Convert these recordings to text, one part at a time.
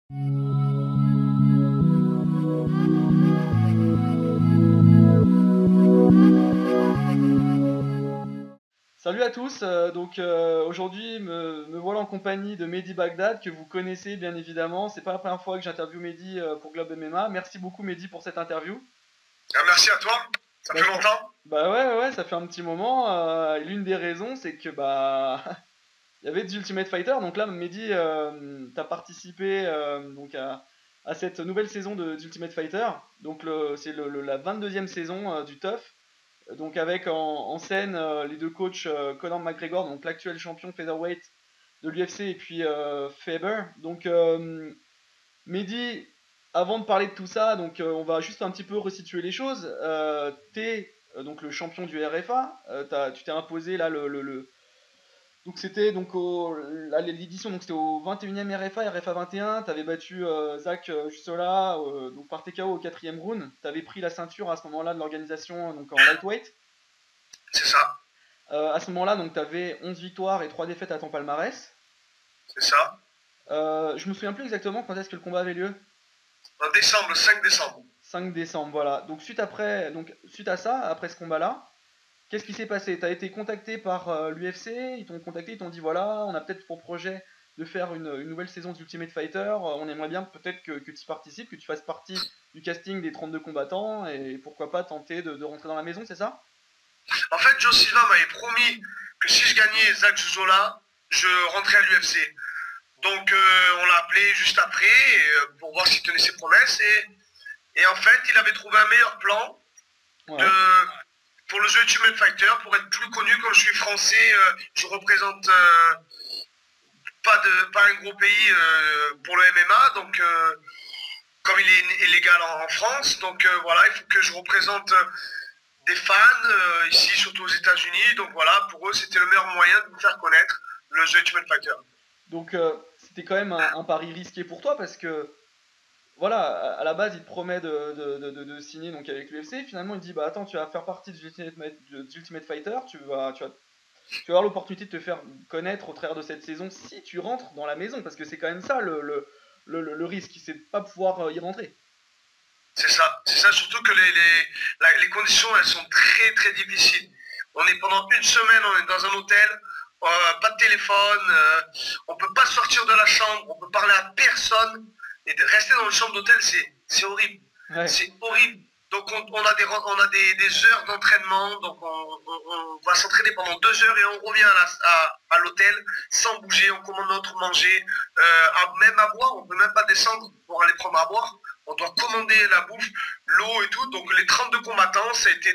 Salut à tous, aujourd'hui me voilà en compagnie de Mehdi Bagdad que vous connaissez bien évidemment. C'est pas la première fois que j'interviewe Mehdi pour Globe MMA. Merci beaucoup Mehdi pour cette interview. Ah, merci à toi, ça Bah, fait longtemps. ouais, ça fait un petit moment. Et l'une des raisons c'est que il y avait The Ultimate Fighter. Donc là Mehdi, t'as participé à cette nouvelle saison de The Ultimate Fighter. Donc c'est la 22e saison du TUF. Donc avec en scène les deux coachs Conor McGregor, donc l'actuel champion featherweight de l'UFC, et puis Faber. Donc Mehdi, avant de parler de tout ça, on va juste un petit peu resituer les choses. T'es donc le champion du RFA. Tu t'es imposé là donc c'était l'édition, donc c'était au 21e RFA 21. T'avais battu Zach Jusola donc par TKO au 4ème round. T'avais pris la ceinture à ce moment-là de l'organisation donc en lightweight. C'est ça, À ce moment-là, donc tu avais 11 victoires et 3 défaites à ton palmarès. c'est ça. Je me souviens plus exactement quand est-ce que le combat avait lieu. En décembre, le 5 décembre. 5 décembre, voilà. Donc suite à ça, après ce combat-là, qu'est-ce qui s'est passé? Tu as été contacté par l'UFC, ils t'ont contacté, ils t'ont dit voilà, on a peut-être pour projet de faire une nouvelle saison d'Ultimate Fighter, on aimerait bien peut-être que tu participes, que tu fasses partie du casting des 32 combattants, et pourquoi pas tenter de rentrer dans la maison, c'est ça? En fait, Joe Silva m'avait promis que si je gagnais Zach Jusola, je rentrais à l'UFC. Donc on l'a appelé juste après pour voir s'il tenait ses promesses. Et en fait, il avait trouvé un meilleur plan Ouais. pour le jeu Ultimate Fighter, pour être plus connu. Comme je suis français, je représente pas un gros pays pour le MMA. Donc comme il est illégal en France, donc voilà, il faut que je représente des fans ici, surtout aux États-Unis. Donc voilà, pour eux, c'était le meilleur moyen de me faire connaître le jeu Ultimate Fighter. Donc c'était quand même un pari risqué pour toi parce que voilà, à la base il te promet de signer donc avec l'UFC, finalement il dit bah attends tu vas faire partie du Ultimate Fighter, tu vas avoir l'opportunité de te faire connaître au travers de cette saison si tu rentres dans la maison, parce que c'est quand même ça le risque, c'est de pas pouvoir y rentrer. C'est ça, surtout que les conditions, elles sont très très difficiles. On est pendant une semaine, on est dans un hôtel, pas de téléphone, on peut pas sortir de la chambre, on peut parler à personne. Et de rester dans une chambre d'hôtel, c'est horrible. Ouais. C'est horrible. Donc on a des heures d'entraînement, donc on va s'entraîner pendant 2 heures et on revient à l'hôtel sans bouger, on commande notre manger, même à boire, on peut même pas descendre pour aller prendre à boire. On doit commander la bouffe, l'eau et tout. Donc les 32 combattants, ça a été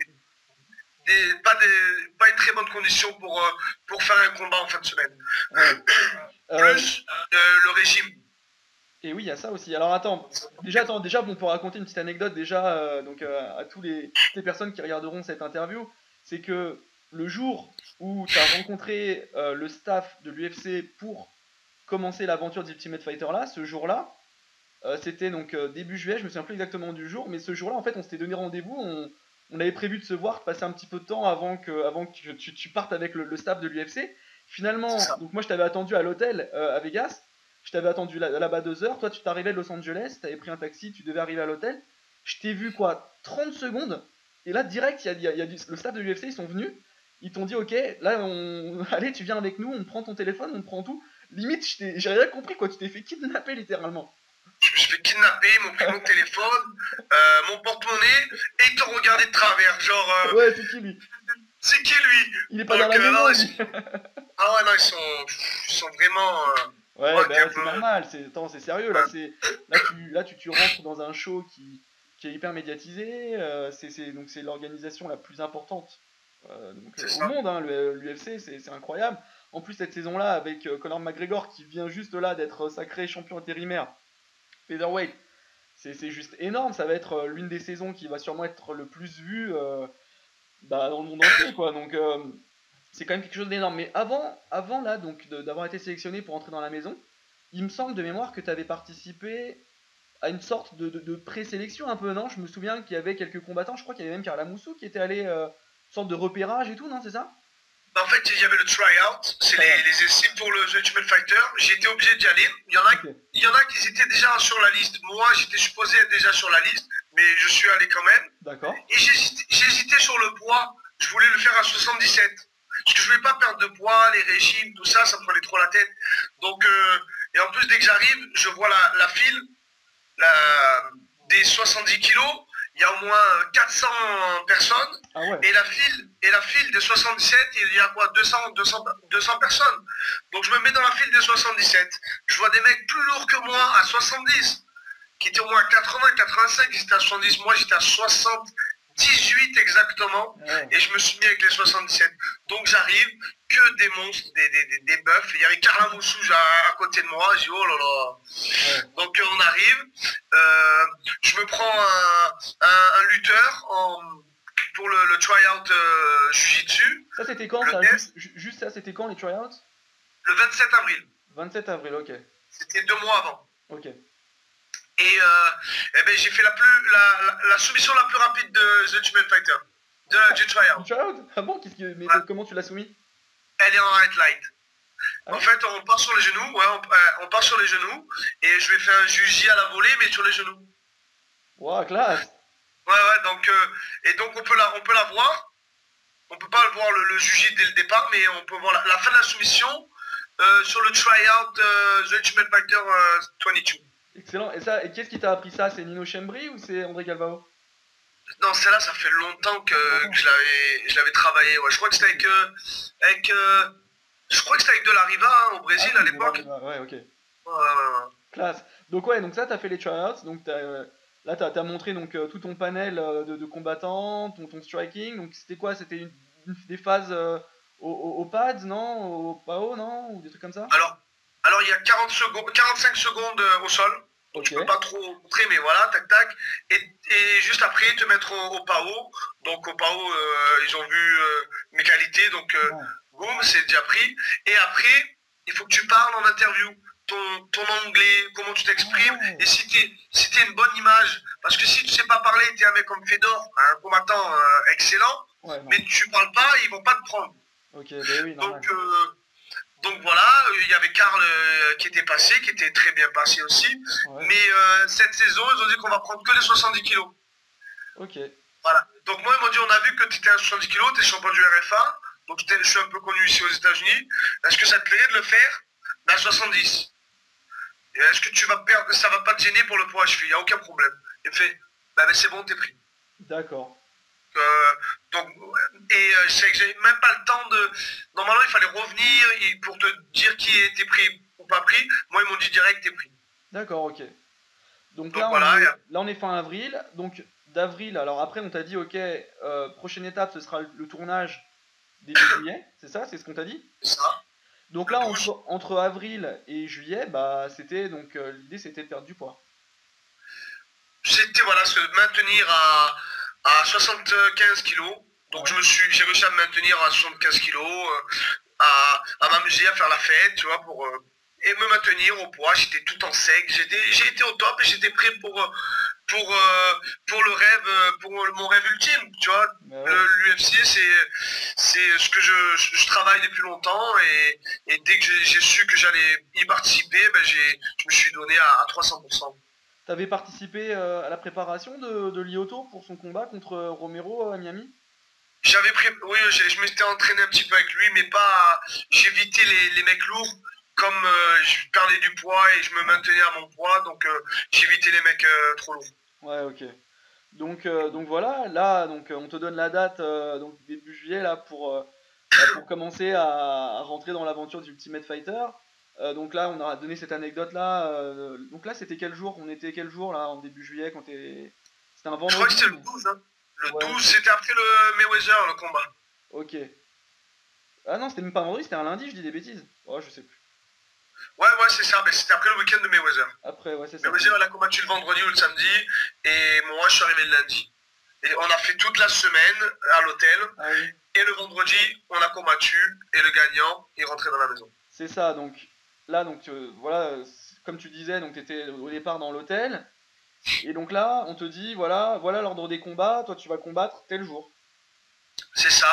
pas une très bonne condition pour faire un combat en fin de semaine. Ouais. Plus le régime. Et oui, il y a ça aussi. Alors déjà, bon, pour raconter une petite anecdote déjà, à toutes les personnes qui regarderont cette interview, c'est que le jour où tu as rencontré le staff de l'UFC pour commencer l'aventure d'Ultimate Fighter là, ce jour-là, c'était donc début juillet, je me souviens plus exactement du jour, mais ce jour-là, en fait, on s'était donné rendez-vous, on avait prévu de se voir, de passer un petit peu de temps avant que tu partes avec le staff de l'UFC. Finalement, donc moi je t'avais attendu à l'hôtel à Vegas, je t'avais attendu là-bas 2 heures, toi tu t'arrivais de Los Angeles, t'avais pris un taxi, tu devais arriver à l'hôtel, je t'ai vu quoi, 30 secondes, et là direct, le staff de l'UFC, ils sont venus, ils t'ont dit ok, là allez tu viens avec nous, on prend ton téléphone, on prend tout, limite j'ai rien compris quoi, tu t'es fait kidnapper littéralement. Je me suis fait kidnapper, ils m'ont pris mon téléphone, mon porte-monnaie, et ils t'ont regardé de travers, genre... Ouais, c'est qui lui? C'est qui lui? Il est pas dans la maison, lui. Ah ouais, non, ils sont vraiment... Ouais, bah c'est normal, c'est sérieux, là tu rentres dans un show qui est hyper médiatisé, donc c'est l'organisation la plus importante au monde, hein, l'UFC, c'est incroyable. En plus cette saison-là, avec Conor McGregor qui vient juste là d'être sacré champion intérimaire featherweight, c'est juste énorme, ça va être l'une des saisons qui va sûrement être le plus vue dans le monde entier, quoi. Donc c'est quand même quelque chose d'énorme. Mais avant là, donc d'avoir été sélectionné pour entrer dans la maison, il me semble de mémoire que tu avais participé à une sorte de présélection un peu, non? Je me souviens qu'il y avait quelques combattants, je crois qu'il y avait même Karla Moussou qui était allé, sorte de repérage et tout, non? C'est ça? En fait, il y avait le try-out, c'est les essais pour le The Ultimate Fighter. J'ai été obligé d'y aller. Il y en a qui étaient déjà sur la liste. Moi, j'étais supposé être déjà sur la liste, mais je suis allé quand même. D'accord. Et j'hésitais sur le poids. Je voulais le faire à 77. Parce que je voulais pas perdre de poids, les régimes, tout ça, ça me prenait trop la tête. Donc, et en plus, dès que j'arrive, je vois la file des 70 kilos. Il y a au moins 400 personnes. Ah ouais. Et la file des 77, il y a quoi 200 personnes. Donc je me mets dans la file des 77. Je vois des mecs plus lourds que moi à 70, qui étaient au moins 80, 85, ils étaient à 70. Moi j'étais à 78 exactement. Ouais. Et je me suis mis avec les 77. Donc j'arrive, que des monstres, des bœufs. Il y avait Carla Moussouge à côté de moi. J'ai dit oh là là. Ouais. Donc on arrive. Je me prends un lutteur pour le try-out Jiu-Jitsu. Ça c'était quand ça juste ça c'était quand les tryouts? Le 27 avril. 27 avril, ok. C'était 2 mois avant. Ok. Et ben, j'ai fait la soumission la plus rapide de The Ultimate Fighter. Du try-out. Tryout? Ah bon? Mais Ouais. comment tu l'as soumis? Elle est en right light. Ah En ouais? fait, on part sur les genoux. Ouais, on part sur les genoux. Et je vais faire un Juji à la volée, mais sur les genoux. Wow, classe! Ouais, donc, et donc on peut la voir. On peut pas voir le Juji dès le départ, mais on peut voir la fin de la soumission sur le tryout The Ultimate Fighter 22. Excellent. Et qu'est-ce qui t'a appris ça? C'est Nino Schembri ou c'est André Galvao? Non, celle-là, ça fait longtemps que je l'avais travaillé. Ouais, je crois que c'était avec De La Riva hein, au Brésil à l'époque. Ouais, ok. Ouais. Classe. Donc ouais, donc ça t'as fait les tryouts, donc là t'as montré donc tout ton panel de combattants, ton striking, donc c'était quoi? C'était des phases au pads, non? Au PAO, non? Ou des trucs comme ça? Alors il y a 45 secondes au sol. Donc Ok. tu peux pas trop montrer, mais voilà, tac tac. Et juste après te mettre au PAO. Donc au PAO, ils ont vu mes qualités, donc Ouais. boum, c'est déjà pris. Et après, il faut que tu parles en interview. Ton anglais, comment tu t'exprimes, Ouais. et si t'es une bonne image. Parce que si tu sais pas parler, t'es un mec comme Fedor, un combattant excellent, Ouais, non. mais tu parles pas, ils vont pas te prendre. Ok, bah oui, normal. Donc voilà, il y avait Karl qui était passé, qui était très bien passé aussi. Ouais. Mais cette saison, ils ont dit qu'on va prendre que les 70 kilos. Ok. Voilà. Donc moi, ils m'ont dit, on a vu que tu étais à 70 kilos, tu es champion du RFA, donc je suis un peu connu ici aux États-Unis. Est-ce que ça te plairait de le faire à 70? Et est-ce que tu vas perdre, ça va pas te gêner pour le poids à cheville? Il n'y a aucun problème. Il me fait, bah c'est bon, t'es pris. D'accord. Je sais que j'ai même pas le temps de. Normalement, il fallait revenir pour te dire qui était pris ou pas pris. Moi, ils m'ont dit direct, t'es pris. D'accord, ok. Donc Donc là, voilà, là on est fin avril. Donc d'avril, alors après on t'a dit ok, prochaine étape ce sera le tournage début juillet, c'est ça? C'est ce qu'on t'a dit? c'est ça. Donc là entre avril et juillet, bah c'était donc l'idée c'était de perdre du poids. C'était voilà, se maintenir à 75 kilos. Donc j'ai réussi à me maintenir à 75 kilos, à m'amuser, à faire la fête, tu vois, et me maintenir au poids. J'étais tout en sec. J'ai été au top et j'étais prêt pour le rêve, pour mon rêve ultime, tu vois. Bah ouais. L'UFC, c'est ce que je travaille depuis longtemps et dès que j'ai su que j'allais y participer, ben je me suis donné à 300%. T'avais participé à la préparation de Lyoto pour son combat contre Romero à Miami? Oui, je m'étais entraîné un petit peu avec lui, mais pas. J'évitais les mecs lourds, comme je perdais du poids et je me maintenais à mon poids, donc j'évitais les mecs trop lourds. Ouais, ok. Donc voilà, là donc on te donne la date donc début juillet là pour commencer à rentrer dans l'aventure du Ultimate Fighter. Donc là on a donné cette anecdote là. Donc là c'était quel jour? On était quel jour là en début juillet quand t'es. C'était un vendredi? Je crois que c'était le 12, hein. Le Ouais. 12, c'était après le Mayweather, le combat. Ok. Ah non, c'était même pas un vendredi, c'était un lundi, je dis des bêtises. Oh, je sais plus. Ouais, c'est ça, mais c'était après le week-end de Mayweather. Après, ouais, c'est ça. Mayweather, il a combattu le vendredi ou le samedi, et moi, je suis arrivé le lundi. Et on a fait toute la semaine à l'hôtel, Ah oui. et le vendredi, on a combattu, et le gagnant, il rentrait dans la maison. C'est ça, donc là, donc voilà, comme tu disais, donc t'étais au départ dans l'hôtel. Et donc là, on te dit, voilà l'ordre des combats, toi tu vas combattre tel jour. C'est ça.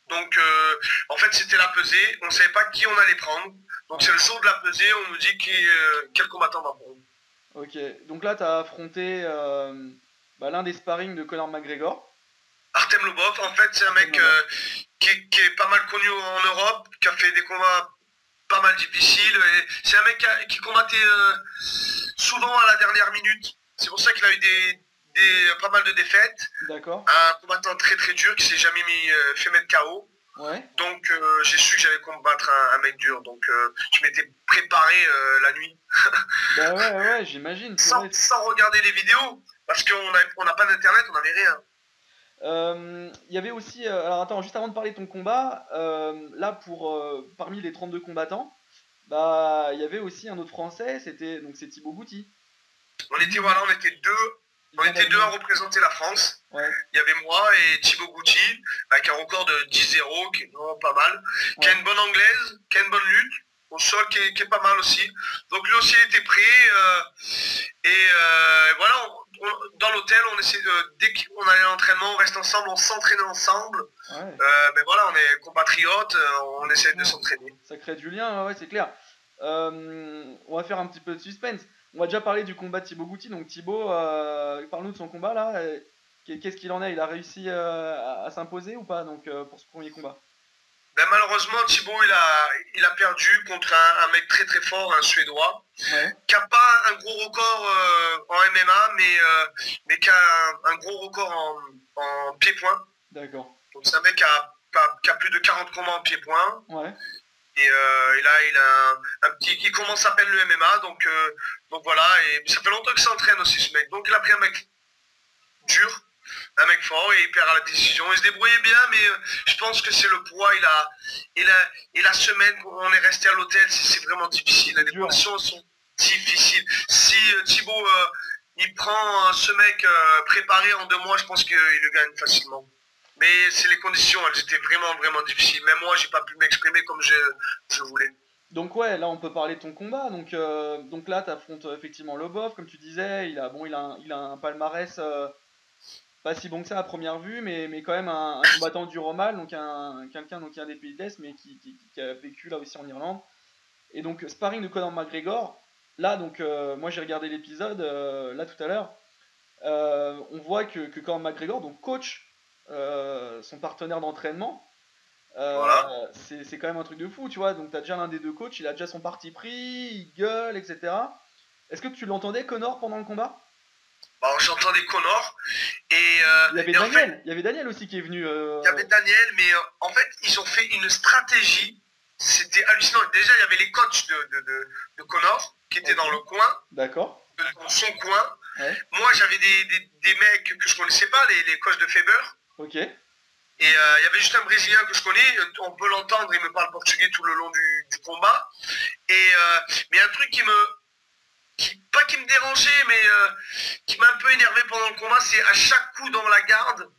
Donc, en fait, c'était la pesée. On ne savait pas qui on allait prendre. Donc, c'est le jour de la pesée. On nous dit quel combattant on va prendre. Ok, donc là, tu as affronté l'un des sparring de Conor McGregor. Artem Lobov, en fait, c'est un mec qui est pas mal connu en Europe, qui a fait des combats pas mal difficiles. C'est un mec qui combattait souvent à la dernière minute. C'est pour ça qu'il a eu pas mal de défaites. D'accord. Un combattant très très dur qui s'est jamais fait mettre KO. Ouais. Donc j'ai su que j'allais combattre un mec dur. Donc je m'étais préparé la nuit. Bah ouais, j'imagine. Sans regarder les vidéos. Parce qu'on n'a pas d'internet, on n'avait rien. Il y avait aussi, alors attends, juste avant de parler de ton combat, là parmi les 32 combattants, bah il y avait aussi un autre Français, c'est Thibaut Gouti. On était deux à représenter la France. Ouais. Il y avait moi et Thibaut Gouti, avec un record de 10-0, qui est vraiment pas mal, ouais. Qui a une bonne anglaise, qui a une bonne lutte, au sol qui est pas mal aussi. Donc lui aussi il était prêt. Voilà, dans l'hôtel, on essaie dès qu'on allait à l'entraînement, on reste ensemble, on s'entraînait ensemble. Ouais. Mais voilà, on est compatriotes, on essaie de s'entraîner. Ça crée du lien, ouais, c'est clair. On va faire un petit peu de suspense. On va déjà parler du combat de Thibaut Gouti. Donc Thibaut, parle-nous de son combat là. Qu'est-ce qu'il en est? Il a réussi à s'imposer ou pas donc, pour ce premier combat? Ben, malheureusement, Thibaut, il a perdu contre un mec très très fort, un Suédois, ouais. Qui n'a pas un gros record en MMA, mais qui a un gros record en pied-point. D'accord. Donc c'est un mec qui a plus de 40 combats en pied-point. Ouais. Et là, il a un petit qui commence à peine le MMA, donc voilà. Et ça fait longtemps qu'il s'entraîne aussi, ce mec. Donc il a pris un mec dur, un mec fort, et il perd à la décision. Il se débrouillait bien, mais je pense que c'est le poids. Et la semaine où on est resté à l'hôtel, c'est vraiment difficile. Les conditions sont difficiles. Si Thibaut il prend ce mec préparé en 2 mois, je pense qu'il le gagne facilement. Mais c'est les conditions, elles étaient vraiment vraiment difficiles. Même moi, j'ai pas pu m'exprimer comme je voulais. Donc ouais, là on peut parler de ton combat. Donc là, tu affrontes effectivement Lobov, comme tu disais. Il a un palmarès pas si bon que ça à première vue, mais quand même un combattant du Romal, donc quelqu'un qui vient des pays de l'Est, mais qui a vécu là aussi en Irlande. Et donc sparring de Conor McGregor. Là, donc moi j'ai regardé l'épisode là tout à l'heure. On voit que Conor McGregor, donc coach son partenaire d'entraînement. Voilà. C'est quand même un truc de fou, tu vois. Donc t'as déjà l'un des deux coachs, il a déjà son parti pris, il gueule, etc. Est-ce que tu l'entendais, Conor, pendant le combat? Bah, j'entendais Conor et il y avait Daniel aussi qui est venu. Il y avait Daniel, mais en fait ils ont fait une stratégie. C'était hallucinant. Déjà il y avait les coachs de Conor qui étaient dans le coin. D'accord. Dans son coin. Ouais. Moi j'avais des mecs que je connaissais pas, les coachs de Faber. Ok. Et il y avait juste un Brésilien que je connais, on peut l'entendre, il me parle portugais tout le long du combat. Mais un truc pas qui me dérangeait, mais qui m'a un peu énervé pendant le combat, c'est à chaque coup dans la garde,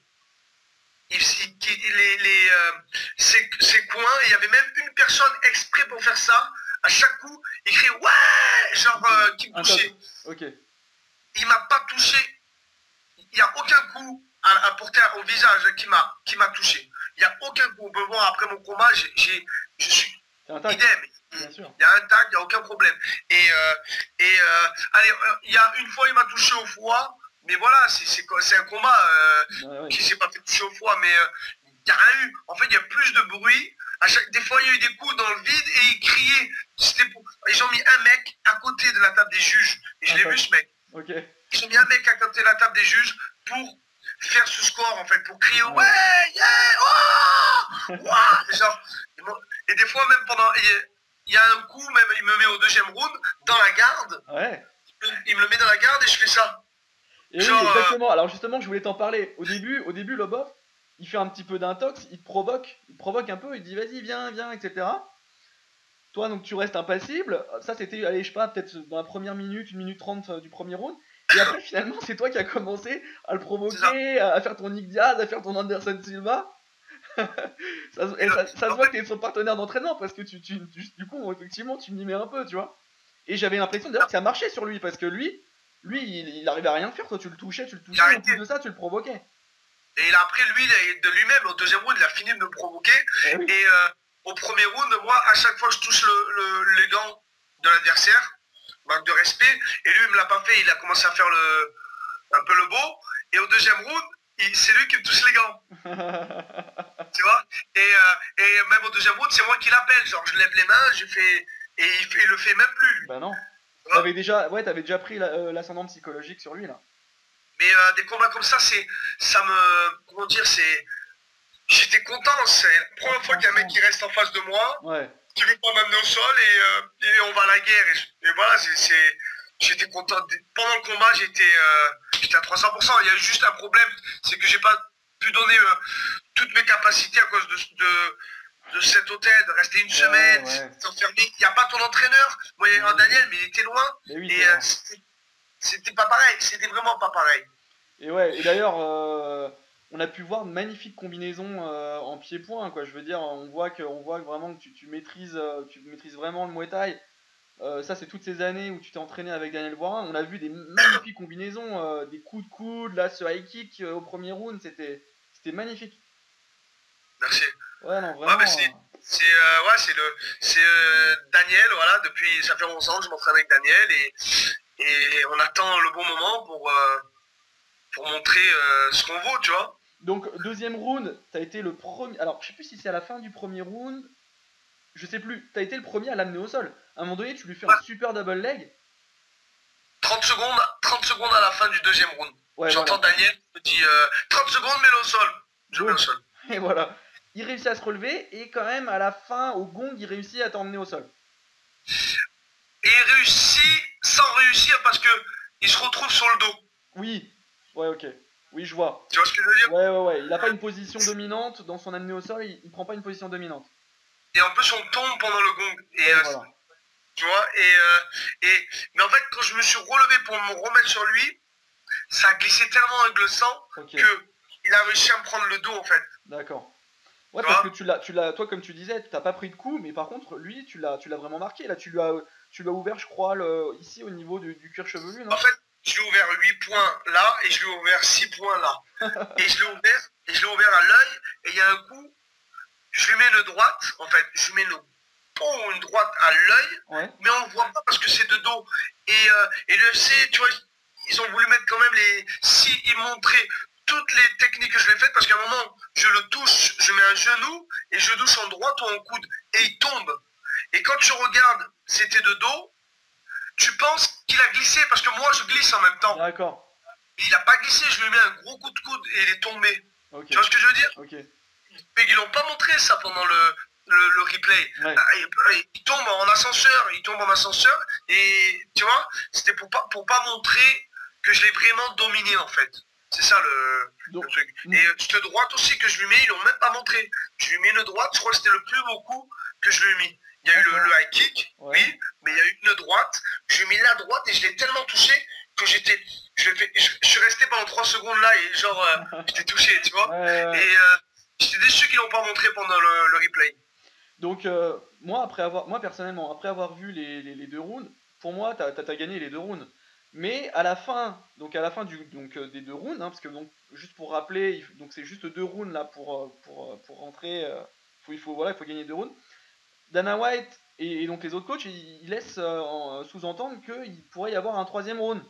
ces coins, il y avait même une personne exprès pour faire ça. À chaque coup, il crie ouais, genre qui me touchait. Ok. Il m'a pas touché. Il n'y a aucun coup à porter au visage qui m'a touché. Il n'y a aucun coup. On peut voir après mon combat, je suis idem. Bien sûr. Il y a un tag, il n'y a aucun problème. Allez, il y a une fois, il m'a touché au foie. Mais voilà, c'est un combat qui s'est pas fait toucher au foie. Mais il n'y a rien eu. En fait, il y a plus de bruit. Des fois, il y a eu des coups dans le vide et ils criaient. Ils ont mis un mec à côté de la table des juges. Et je l'ai vu, ce mec. Okay. Ils ont mis un mec à côté de la table des juges pour faire ce score, en fait, pour crier ouais, yeah, oh, wow, genre, et des fois, même pendant... Il y a un coup, même il me met au 2e round, dans la garde. Ouais. Il me le met dans la garde et je fais ça. Et genre, oui, exactement. Alors justement, je voulais t'en parler. Au début, Lobov, il fait un petit peu d'intox, il te provoque un peu, il te dit vas-y, viens, etc. Toi, donc tu restes impassible. Ça, c'était, allez, je sais pas, peut-être dans la première minute, 1 minute 30 du premier round. Et après, finalement, c'est toi qui as commencé à le provoquer, à faire ton Nick Diaz, à faire ton Anderson Silva. ça se voit que t'es son partenaire d'entraînement parce que du coup, effectivement, tu m'y mets un peu, tu vois. Et j'avais l'impression d'ailleurs que ça marchait sur lui parce que lui, il arrivait à rien faire. Toi, tu le touchais, en plus de ça, tu le provoquais. Et il a après, lui, de lui-même, au deuxième round, il a fini de me provoquer. Eh oui. Et au premier round, moi, à chaque fois que je touche les gants de l'adversaire, manque de respect, et lui, il me l'a pas fait, il a commencé à faire un peu le beau. Et au deuxième round, c'est lui qui me touche les gants. Tu vois, et même au deuxième round, c'est moi qui l'appelle. Genre, je lève les mains, je fais. Et il le fait même plus, lui. Bah non. Tu vois. T'avais déjà pris l'ascendant psychologique sur lui là. Mais des combats comme ça, ça me. Comment dire, c'est. J'étais content. C'est la première fois qu'il y a un mec qui reste en face de moi, Ouais. qui veut pas m'amener au sol et on va à la guerre. Et voilà, j'étais content. Pendant le combat, j'étais à 300%. Il y a eu juste un problème, c'est que j'ai pas pu donner toutes mes capacités à cause de cet hôtel, de rester une semaine, s'enfermer. Il n'y a pas ton entraîneur. Moi, il y a un Daniel, mais il était loin. Mais oui, Et c'était pas pareil. C'était vraiment pas pareil. Et ouais, et d'ailleurs, on a pu voir de magnifiques combinaisons en pied-point, quoi. Je veux dire, on voit que vraiment que tu maîtrises vraiment le Muay Thai. Ça, c'est toutes ces années où tu t'es entraîné avec Daniel Voirin. On a vu des magnifiques combinaisons, des coups de coude, là, ce high kick au premier round, c'était magnifique. Merci. Ouais, non, Ouais, vraiment. mais c'est Daniel, voilà, depuis, ça fait 11 ans que je m'entraîne avec Daniel et on attend le bon moment pour montrer ce qu'on vaut, tu vois. Donc, deuxième round, t'as été le premier. Alors, je sais plus si c'est à la fin du premier round. Je sais plus. T'as été le premier à l'amener au sol. À un moment donné, tu lui fais un super double leg. 30 secondes à la fin du deuxième round. Ouais, j'entends voilà. Daniel me dit 30 secondes, mets-le au sol. Je mets au sol. Et voilà. Il réussit à se relever et quand même, à la fin, au gong, il réussit à t'emmener au sol. Et il réussit sans réussir parce que il se retrouve sur le dos. Oui. Ouais, ok. Oui, je vois. Tu vois ce que je veux dire? Ouais. Il n'a pas une position dominante dans son amener au sol, il prend pas une position dominante. Et en plus, on tombe pendant le gong. Et voilà. tu vois, mais en fait, quand je me suis relevé pour me remettre sur lui, ça a glissé tellement avec le sang que il a réussi à me prendre le dos, en fait. D'accord. Ouais, parce que toi, comme tu disais, tu n'as pas pris de coup, mais par contre, lui, tu l'as vraiment marqué. Là, tu l'as ouvert, je crois, ici au niveau du cuir chevelu, non? En fait, je lui ai ouvert 8 points là et je lui ai ouvert 6 points là. Et je l'ai ouvert à l'œil et il y a un coup, je lui mets le droite, en fait, je lui mets une droite à l'œil, mais on ne voit pas parce que c'est de dos. Et l'UFC, tu vois, ils ont voulu mettre quand même ils montraient toutes les techniques que je lui ai faites parce qu'à un moment, je le touche, je mets un genou et je touche en droite ou en coude et il tombe. Et quand tu regardes, c'était de dos, tu penses qu'il a glissé parce que moi je glisse en même temps. D'accord. Il n'a pas glissé, je lui ai mis un gros coup de coude et il est tombé. Tu vois ce que je veux dire? Mais ils l'ont pas montré ça pendant le replay. Il tombe en ascenseur, et tu vois, c'était pour pas montrer que je l'ai vraiment dominé en fait. C'est ça le truc. Et cette droite aussi que je lui mets, ils l'ont même pas montré. Je lui mets une droite, je crois que c'était le plus beau coup que je lui ai mis. Il y a eu le high kick, oui, mais il y a eu une droite. Je lui ai mis la droite et je l'ai tellement touché que je suis resté pendant 3 secondes là et genre j'étais touché, tu vois. Et j'étais déçu qu'ils l'ont pas montré pendant le replay. Donc moi personnellement, après avoir vu les deux rounds, pour moi t'as gagné les deux rounds. Mais à la fin des deux rounds, hein, parce que donc juste pour rappeler, donc c'est juste 2 rounds là pour rentrer. Il faut gagner 2 rounds. Dana White et donc les autres coachs, ils laissent sous-entendre qu'il pourrait y avoir un 3e round.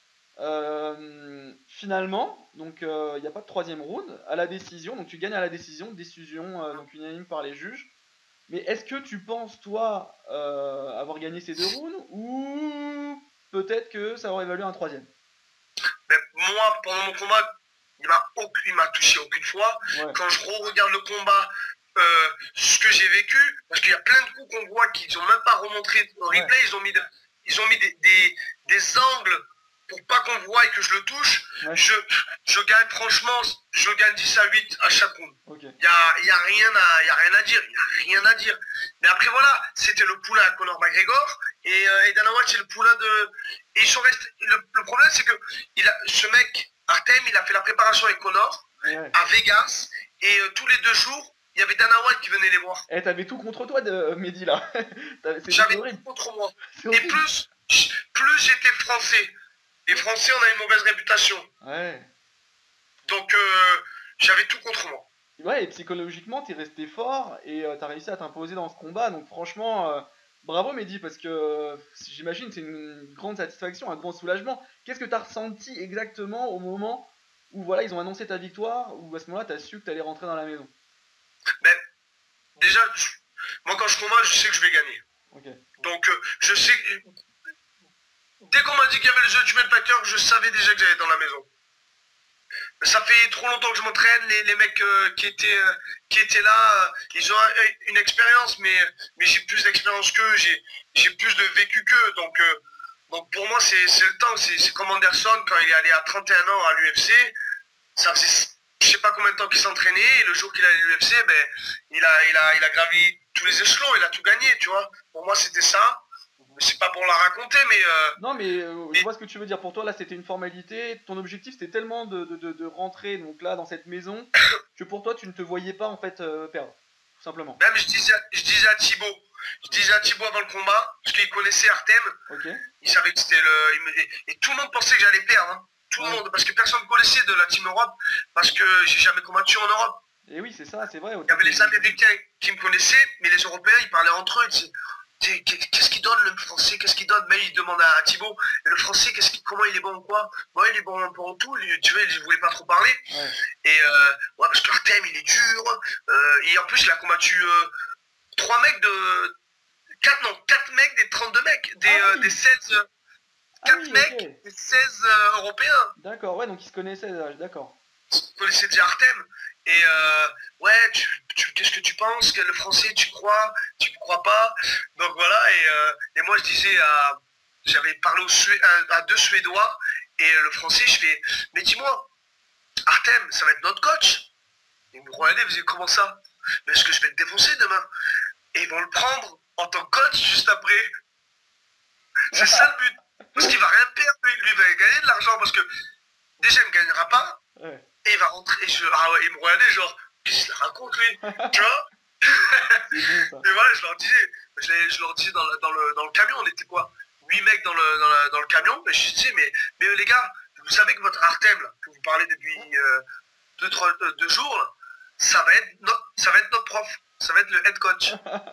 Finalement, donc il n'y a pas de 3e round à la décision, donc tu gagnes à la décision donc unanime par les juges. Mais est-ce que tu penses, toi, avoir gagné ces 2 rounds ou peut-être que ça aurait valu un 3e? Moi, pendant mon combat, il m'a touché aucune fois. Quand je regarde le combat, ce que j'ai vécu, parce qu'il y a plein de coups qu'on voit qu'ils n'ont même pas remontré au replay, ils ont mis des angles pour pas qu'on voie et que je le touche. Je gagne, franchement, je gagne 10-8 à chaque round. Il y a rien à dire. Mais après voilà, c'était le poulain à Conor McGregor et Dana White c'est le poulain de. Et ils sont restés. Le problème c'est que ce mec, Artem, il a fait la préparation avec Conor à Vegas et tous les 2 jours, il y avait Dana White qui venait les voir. T'avais tout contre toi, Mehdi, là. J'avais tout contre moi. Et plus j'étais français. Les Français, on a une mauvaise réputation. Donc, j'avais tout contre moi. Ouais, et psychologiquement, t'es resté fort et t'as réussi à t'imposer dans ce combat. Donc franchement, bravo Mehdi, parce que j'imagine c'est une grande satisfaction, un grand soulagement. Qu'est-ce que t'as ressenti exactement au moment où voilà, ils ont annoncé ta victoire, ou à ce moment-là, t'as su que t'allais rentrer dans la maison? Mais déjà, moi quand je combats, je sais que je vais gagner. Ok. Donc je sais, dès qu'on m'a dit qu'il y avait le jeu du Packer, je savais déjà que j'allais être dans la maison. Ça fait trop longtemps que je m'entraîne, les mecs qui étaient là, ils ont une expérience, mais j'ai plus d'expérience qu'eux, j'ai plus de vécu qu'eux, donc pour moi c'est le temps, c'est comme Anderson quand il est allé à 31 ans à l'UFC, ça faisait je sais pas combien de temps qu'il s'entraînait, et le jour qu'il allait à l'UFC, ben, il a gravi tous les échelons, il a tout gagné, tu vois. Pour moi c'était ça, c'est pas pour la raconter, Non, mais je vois ce que tu veux dire. Pour toi, là, c'était une formalité. Ton objectif, c'était tellement de rentrer donc là dans cette maison que pour toi, tu ne te voyais pas en fait perdre, tout simplement. même je disais à Thibaut avant le combat, parce qu'il connaissait Artem, Ok. il savait que c'était et tout le monde pensait que j'allais perdre, hein. Tout le Ouais. monde, parce que personne ne connaissait de la Team Europe, parce que j'ai jamais combattu en Europe. Et oui, c'est ça, c'est vrai. Il y avait les Américains qui me connaissaient, mais les Européens, ils parlaient entre eux, ils disaient, qu'est-ce qu'il donne le français, qu'est-ce qu'il donne? Mais il demande à Thibaut, le français, comment il est bon ou quoi? Ouais, il est bon en tout, tu vois, il voulait pas trop parler. Ouais. Et ouais, parce que Artem, il est dur, et en plus, il a combattu 3 mecs de... 4 mecs des 32 mecs, Ah des oui. 16... Ah 4 oui, mecs, ok. des 16 européens. D'accord, ouais, donc ils se connaissaient, d'accord. Vous connaissez déjà Artem. Et ouais, qu'est-ce que tu penses? Que le français, tu crois? Tu ne crois pas? Donc voilà, et moi je disais j'avais parlé à 2 Suédois, et le français, je fais, mais dis-moi, Artem, ça va être notre coach? Ils me regardaient, ils me disaient, comment ça? Mais est-ce que je vais le défoncer demain? Et ils vont le prendre en tant que coach juste après. C'est ça le but. Parce qu'il va rien perdre, lui il va gagner de l'argent, parce que déjà il ne gagnera pas, Ouais. et il va rentrer, ah ouais, il me regardait genre, qu'est-ce qu'il raconte lui? Tu vois? C'est bon ça. Et voilà, je leur disais dans le camion, on était quoi? 8 mecs dans le camion, et je disais, mais les gars, vous savez que votre Artem, là, que vous parlez depuis 2 jours, là, ça va être notre prof, ça va être le head coach.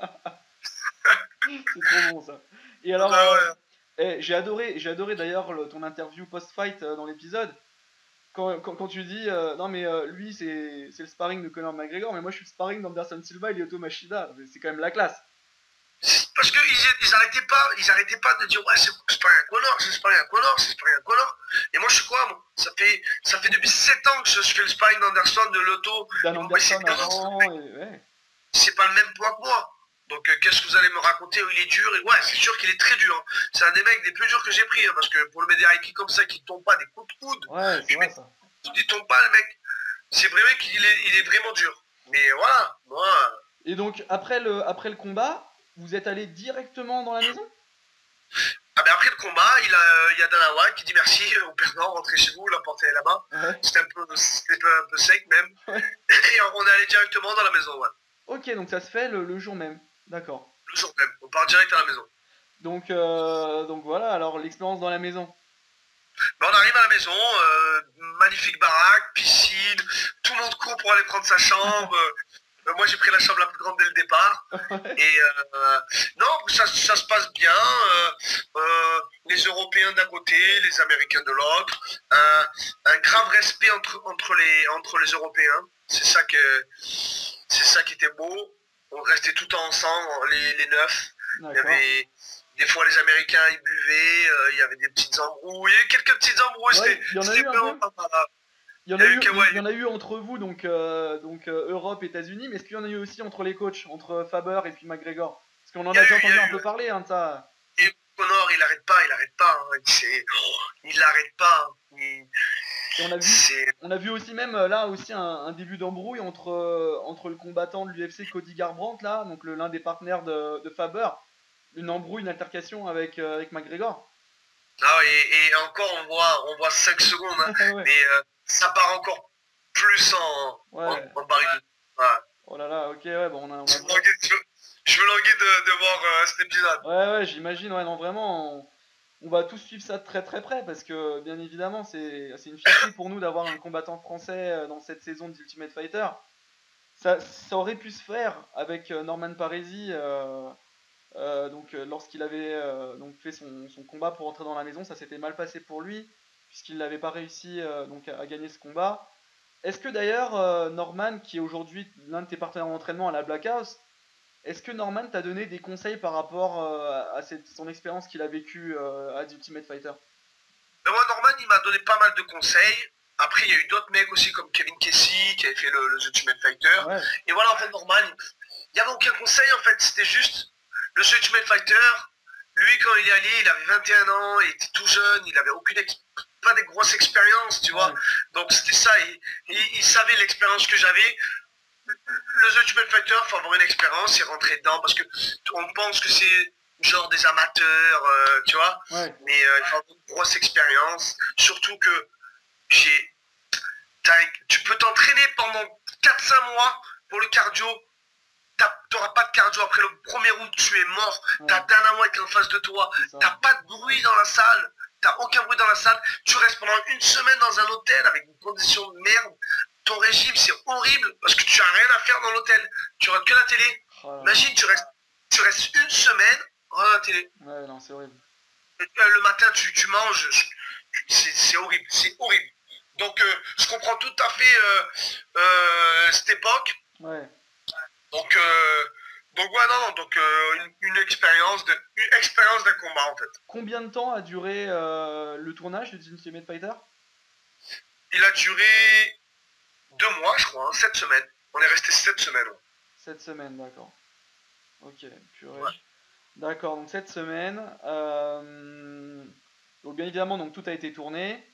C'est trop bon ça. Et alors, Ah ouais. j'ai adoré d'ailleurs ton interview post-fight dans l'épisode. Quand tu dis non mais lui c'est le sparring de Conor McGregor, mais moi je suis le sparring d'Anderson Silva et Lyoto Machida. C'est quand même la classe. Parce qu'ils arrêtaient pas de dire, ouais, c'est pas un Conor, c'est pas un Conor, c'est pas un Conor. Et moi je suis quoi, moi? Ça fait depuis 7 ans que je fais le sparring d'Anderson, de Lotto. Dan Anderson avant, ouais. C'est pas le même poids que moi. Donc qu'est-ce que vous allez me raconter? Il est dur, et ouais, c'est sûr qu'il est très dur, hein. C'est un des mecs des plus durs que j'ai pris, hein, parce que pour le mettre des high comme ça, qui ne tombe pas des coups de coude, Ouais, c'est vrai ça. il tombe pas le mec. C'est vrai qu'il est vraiment dur. Mais voilà, moi. Et donc après le combat, vous êtes allé directement dans la maison? Ah ben après le combat, il y a Dana White qui dit merci au perdant, rentrez chez vous, la porte est là-bas. Ouais. C'était un peu sec même. Ouais. Et on est allé directement dans la maison, ouais. Ok, donc ça se fait le jour même. D'accord. Le jour même, on part direct à la maison. Donc voilà, alors l'expérience dans la maison. Ben, on arrive à la maison, magnifique baraque, piscine, tout le monde court pour aller prendre sa chambre. Moi j'ai pris la chambre la plus grande dès le départ. Ouais. Et non, ça se passe bien. Les Européens d'un côté, les Américains de l'autre. Un grave respect entre les Européens. C'est ça qui était beau. On restait tout le temps ensemble, les 9. Il y D'accord. avait des fois les Américains ils buvaient, il y avait des petites embrouilles, quelques petites embrouilles. Ouais, il y en a C'était eu un vraiment peu. pas mal. Il y en Il y a a eu, eu Kawhi. il y en a eu entre vous, donc Europe, États-Unis, mais est-ce qu'il y en a eu aussi entre les coachs, entre Faber et puis McGregor? Parce qu'on en Il y a a déjà eu, il y entendu a un eu. peu parler hein, de ça. Et Connor, il arrête pas. Hein. Il arrête pas. Et on a vu aussi même là aussi un début d'embrouille entre le combattant de l'UFC Cody Garbrandt là, donc l'un des partenaires de Faber, une embrouille, une altercation avec McGregor. Ah, et encore, on voit 5 secondes, hein. Ouais. Mais ça part encore plus Ouais. en baril. Ouais. Oh là là, ok, ouais, bon, on a Je me languis de voir cet épisode. Ouais, j'imagine, ouais, non, vraiment, on va tous suivre ça de très très près parce que bien évidemment c'est une fierté pour nous d'avoir un combattant français dans cette saison d'Ultimate Fighter. Ça aurait pu se faire avec Norman Parisi lorsqu'il avait donc fait son combat pour entrer dans la maison, ça s'était mal passé pour lui puisqu'il n'avait pas réussi à gagner ce combat. Est-ce que d'ailleurs Norman, qui est aujourd'hui l'un de tes partenaires d'entraînement à la Black House, est-ce que Norman t'a donné des conseils par rapport à son expérience qu'il a vécue à The Ultimate Fighter? Moi, Norman, il m'a donné pas mal de conseils. Après, il y a eu d'autres mecs aussi comme Kevin Casey qui avait fait le The Ultimate Fighter. Ouais. Et voilà, en fait, Norman, il n'y avait aucun conseil en fait. C'était juste le The Ultimate Fighter. Lui, quand il est allé, il avait 21 ans, il était tout jeune, il avait pas des grosses expériences, tu vois. Ouais. Donc c'était ça, il savait l'expérience que j'avais. Le The Ultimate Fighter, il faut avoir une expérience et rentrer dedans parce que on pense que c'est genre des amateurs, tu vois. Ouais. Mais il faut avoir une grosse expérience. Surtout que tu peux t'entraîner pendant 4-5 mois pour le cardio. T'auras pas de cardio après le 1er août, tu es mort. Ouais. T'as Dana White en face de toi. T'as pas de bruit dans la salle. T'as aucun bruit dans la salle. Tu restes pendant une semaine dans un hôtel avec une condition de merde. Ton régime, c'est horrible parce que tu as rien à faire dans l'hôtel. Tu regardes que la télé. Oh, imagine, tu restes une semaine dans la télé. Ouais, non, c'est horrible. Le matin, tu manges. C'est horrible. C'est horrible. Donc, je comprends tout à fait cette époque. Ouais. Donc ouais, non, donc une expérience d'un combat en fait. Combien de temps a duré le tournage de The Ultimate Fighter? Il a duré 2 mois, je crois, 7 semaines. On est resté 7 semaines. 7 semaines, d'accord. Ok, purée. Ouais. D'accord, donc 7 semaines. Donc bien évidemment, donc tout a été tourné.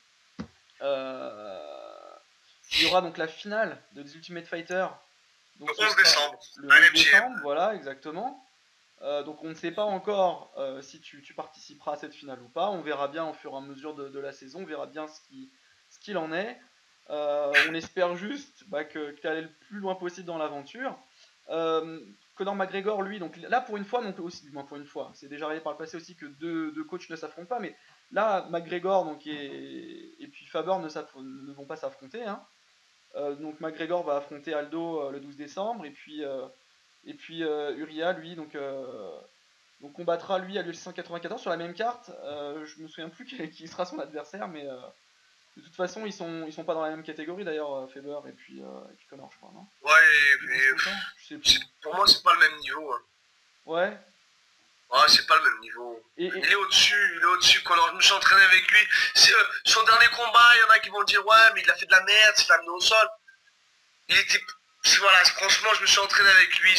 Il y aura donc la finale de The Ultimate Fighter. Donc, Le 11 décembre. Le 11 décembre, voilà, exactement. Donc on ne sait pas encore si tu participeras à cette finale ou pas. On verra bien au fur et à mesure de la saison. On verra bien ce qu'il en est. On espère juste que tu allais le plus loin possible dans l'aventure. Conor McGregor, lui, donc là pour une fois, donc aussi, du moins pour une fois, c'est déjà arrivé par le passé aussi que deux coachs ne s'affrontent pas, mais là McGregor donc, et puis Faber ne vont pas s'affronter. Hein. Donc McGregor va affronter Aldo le 12 décembre, et puis Uria, lui, donc combattra lui à l'UFC 194 sur la même carte. Je me souviens plus qui sera son adversaire, mais de toute façon ils sont pas dans la même catégorie d'ailleurs, Faber et puis Conor, je crois, non? Ouais, mais je sais plus. pour moi c'est pas le même niveau. Hein. Ouais. Ouais, c'est pas le même niveau. Il est au-dessus, Conor. Je me suis entraîné avec lui. Son dernier combat, il y en a qui vont dire ouais, mais il a fait de la merde, c'est amené au sol. Voilà, franchement, je me suis entraîné avec lui,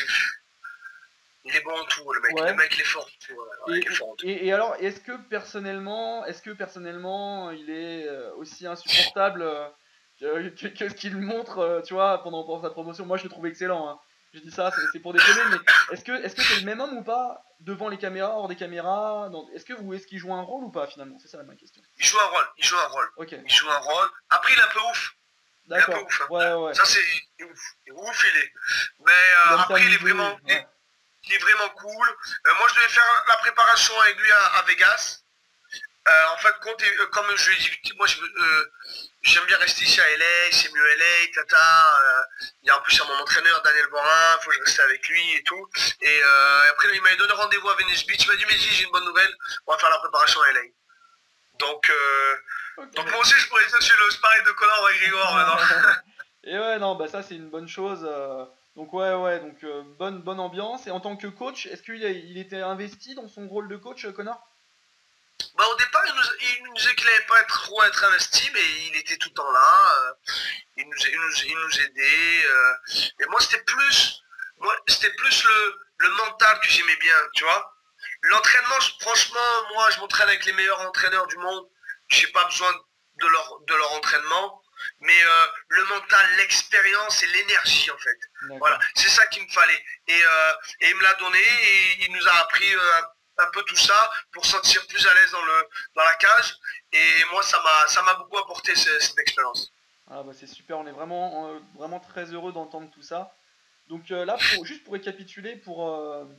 il est bon en tout, le mec. Ouais. Le mec, il est fort. Et alors, est-ce que personnellement, il est aussi insupportable que ce qu'il montre, tu vois, pendant sa promotion? Moi, je le trouve excellent. Hein. Je dis ça, c'est pour déconner, mais est-ce que c'est le même homme ou pas devant les caméras, hors des caméras? Est-ce qu'il joue un rôle ou pas finalement? C'est ça ma question. Il joue un rôle. Ok. Il joue un rôle. Après, il est un peu ouf. D'accord. Il est un peu ouf. Hein. Ouais. Ça, c'est ouf. Il est ouf, il est. Mais après, il est vraiment. Ouais. Il est vraiment cool. Moi, je devais faire la préparation avec lui à Vegas. En fait, comme je lui ai dit, moi, j'aime bien rester ici à LA, c'est mieux LA, tata. Il y a en plus, il y a mon entraîneur, Daniel Borin, il faut que je reste avec lui et tout. Et après, il m'a donné rendez-vous à Venice Beach. Il m'a dit, mais j'ai une bonne nouvelle, on va faire la préparation à LA. Donc, okay. Donc moi aussi, je pourrais dire, je suis le sparring de Conor McGregor maintenant. Et ouais, non, ça, c'est une bonne chose. Donc ouais, donc bonne ambiance. Et en tant que coach, est-ce qu'il était investi dans son rôle de coach, Conor? Au départ, il nous disait qu'il n'allait pas trop être investi, mais il était tout le temps là. Il nous aidait. Et moi, c'était plus le mental que j'aimais bien, tu vois. L'entraînement, franchement, moi, je m'entraîne avec les meilleurs entraîneurs du monde. Je n'ai pas besoin de leur entraînement. Mais le mental, l'expérience et l'énergie, en fait. Voilà, c'est ça qu'il me fallait. Et il me l'a donné et il nous a appris un peu tout ça pour se sentir plus à l'aise dans la cage. Et moi, ça m'a beaucoup apporté cette expérience. Ah c'est super, on est vraiment très heureux d'entendre tout ça. Donc là, juste pour récapituler, pour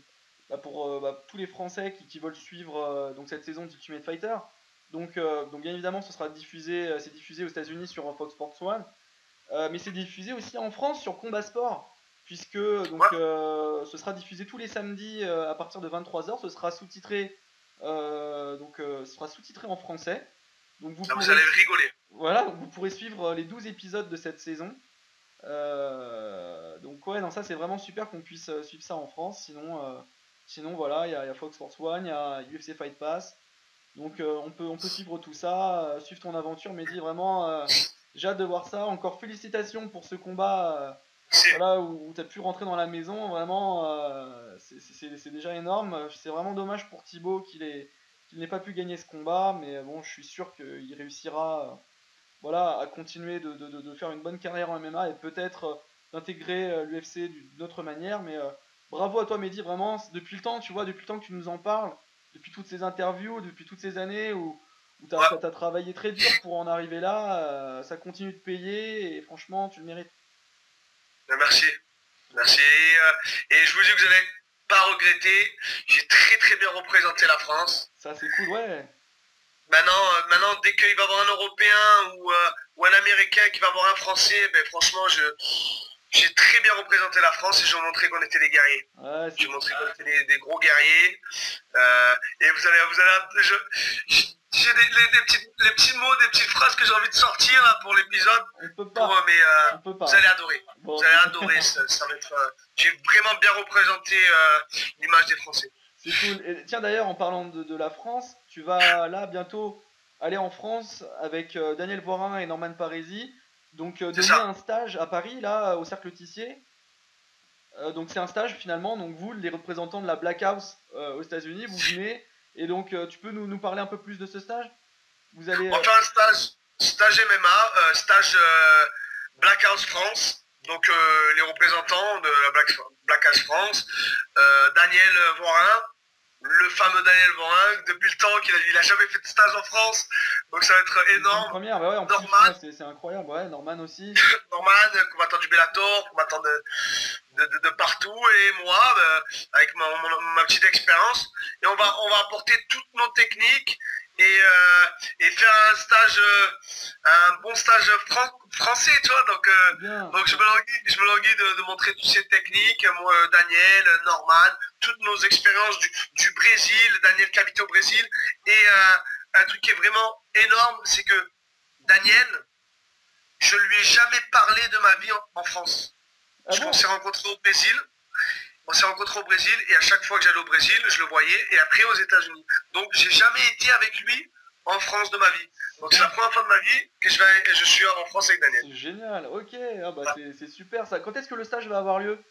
pour tous les Français qui veulent suivre donc cette saison d'Ultimate Fighter. Donc bien évidemment, c'est diffusé aux États-Unis sur Fox Sports 1, mais c'est diffusé aussi en France sur Combat Sport, puisque Ouais. ce sera diffusé tous les samedis à partir de 23h. Ce sera sous-titré, ce sera sous-titré en français. Donc Là, vous allez rigoler. voilà, vous pourrez suivre les 12 épisodes de cette saison. Donc ouais, non, ça c'est vraiment super qu'on puisse suivre ça en France. Sinon voilà, il y a Fox Sports 1, il y a UFC Fight Pass. Donc on peut suivre tout ça, suivre ton aventure, Mehdi, vraiment, j'ai hâte de voir ça. Encore félicitations pour ce combat, C'est voilà, où tu as pu rentrer dans la maison, vraiment, c'est déjà énorme. C'est vraiment dommage pour Thibaut qu'il n'ait pas pu gagner ce combat, mais bon, je suis sûr qu'il réussira, voilà, à continuer de faire une bonne carrière en MMA et peut-être d'intégrer l'UFC d'une autre manière. Mais bravo à toi, Mehdi, vraiment, depuis le temps, tu vois, depuis le temps que tu nous en parles, depuis toutes ces interviews, depuis toutes ces années où tu ouais. as travaillé très dur pour en arriver là, ça continue de payer et franchement, tu le mérites. Merci. Merci. Et je vous dis que vous n'allez pas regretter. J'ai très très bien représenté la France. Ça, c'est cool, ouais. Maintenant, dès qu'il va y avoir un Européen ou un Américain qui va avoir un Français, ben, franchement, j'ai très bien représenté la France et je vais montrer qu'on était des guerriers. Ouais, Je vais montrer qu'on était des gros guerriers. Et j'ai les petits mots, des petites phrases que j'ai envie de sortir là, pour l'épisode. on peut pas. Mais On peut pas. vous allez adorer. Bon, Vous allez adorer. Ça va être. J'ai vraiment bien représenté l'image des Français. c'est cool. Et tiens, d'ailleurs, en parlant de la France, tu vas là bientôt aller en France avec Daniel Vorin et Norman Parisi. Donc, C'est donner ça. un stage à Paris, là, au Cercle Tissier. Donc, c'est un stage finalement. Donc, vous, les représentants de la Black House aux États-Unis, vous venez. Et donc, tu peux nous parler un peu plus de ce stage? Vous allez. On va faire un stage MMA, stage Black House France. Donc les représentants de la Black House France, Daniel Vorin, le fameux Daniel Vorin, depuis le temps qu'il a jamais fait de stage en France, donc ça va être C'est une énorme. première, bah ouais, en plus, Norman, ouais, c'est incroyable. Ouais, Norman aussi. Norman, combattant du Bellator, combattant de partout, et moi, avec ma petite expérience, et on va apporter toutes nos techniques et faire un stage, un bon stage français, tu vois. Bien. Donc je me languis de montrer toutes ces techniques, moi, Daniel, Norman, toutes nos expériences du Brésil, Daniel qui habitait au Brésil, et un truc qui est vraiment énorme, c'est que Daniel, je lui ai jamais parlé de ma vie en France. Ah bon? On s'est rencontrés au Brésil. On s'est rencontrés au Brésil et à chaque fois que j'allais au Brésil, je le voyais et après aux États-Unis. Donc j'ai jamais été avec lui en France de ma vie. Donc c'est la première fois de ma vie que je suis en France avec Daniel. C'est génial. Ok. Ah bah, Ah. c'est super ça. Quand est-ce que le stage va avoir lieu?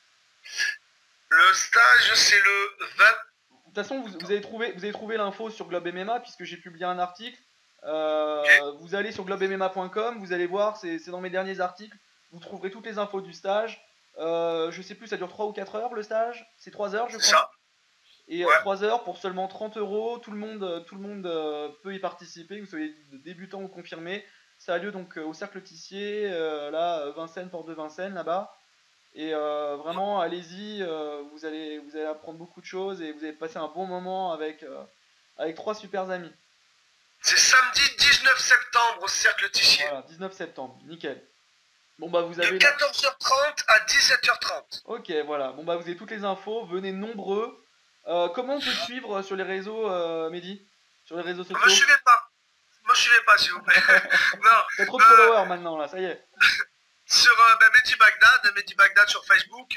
Le stage, c'est le 20. De toute façon, vous avez trouvé l'info sur Globe MMA puisque j'ai publié un article. Vous allez sur globemma.com, vous allez voir, c'est dans mes derniers articles. Vous trouverez toutes les infos du stage. Je sais plus, ça dure 3 ou 4 heures le stage. C'est 3 heures, je C'est crois. ça. Et Ouais. 3 heures pour seulement 30 euros. Tout le monde peut y participer, que vous soyez débutant ou confirmé. Ça a lieu donc au Cercle Tissier, là, Vincennes, porte de Vincennes, là-bas. Et vraiment, allez-y, vous allez apprendre beaucoup de choses et vous allez passer un bon moment avec 3 super amis. C'est samedi 19 septembre au Cercle Tissier. Voilà, 19 septembre, nickel. Bon bah vous De avez là. 14h30 à 17h30. Ok, voilà. Bon bah vous avez toutes les infos, venez nombreux. Comment on peut te suivre sur les réseaux, Mehdi? Sur les réseaux Me sociaux? suivez pas. Me suivez pas, s'il vous plaît. Non. T'as trop de followers maintenant là, ça y est. Sur Mehdi Bagdad sur Facebook,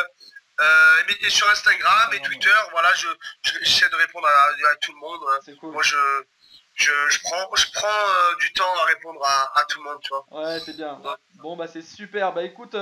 et sur Instagram et Twitter, voilà, j'essaie de répondre à tout le monde. Hein. C'est cool. Moi, je prends du temps à répondre à tout le monde, tu vois. Ouais, c'est bien. Ouais. Bon bah c'est super. Bah écoute,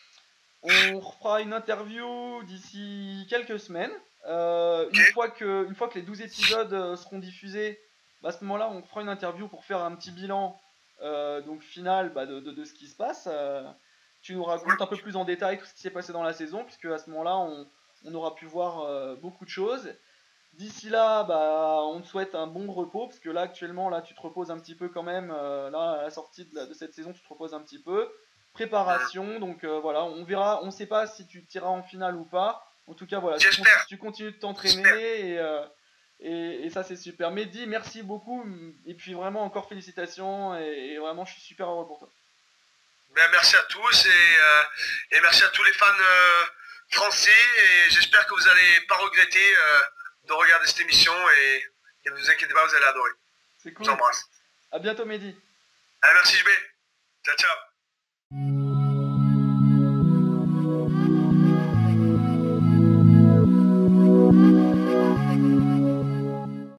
on refera une interview d'ici quelques semaines. Une Ok. fois que les 12 épisodes seront diffusés, bah, à ce moment-là, on fera une interview pour faire un petit bilan donc final bah, de ce qui se passe. Tu nous racontes un peu plus en détail tout ce qui s'est passé dans la saison, puisque à ce moment-là, on aura pu voir beaucoup de choses. D'ici là, bah, on te souhaite un bon repos, parce que là, actuellement, là, tu te reposes un petit peu quand même. Là, à la sortie de cette saison, tu te reposes un petit peu. Préparation, donc voilà, on verra. On ne sait pas si tu tireras en finale ou pas. En tout cas, voilà, J'espère. tu continues de t'entraîner et ça c'est super. Mehdi, merci beaucoup et puis vraiment encore félicitations et vraiment je suis super heureux pour toi. Ben, merci à tous et merci à tous les fans français et j'espère que vous n'allez pas regretter de regarder cette émission et ne vous inquiétez pas, vous allez adorer. C'est cool. Je vous embrasse. À bientôt Mehdi. Allez, merci JB. Ciao, ciao.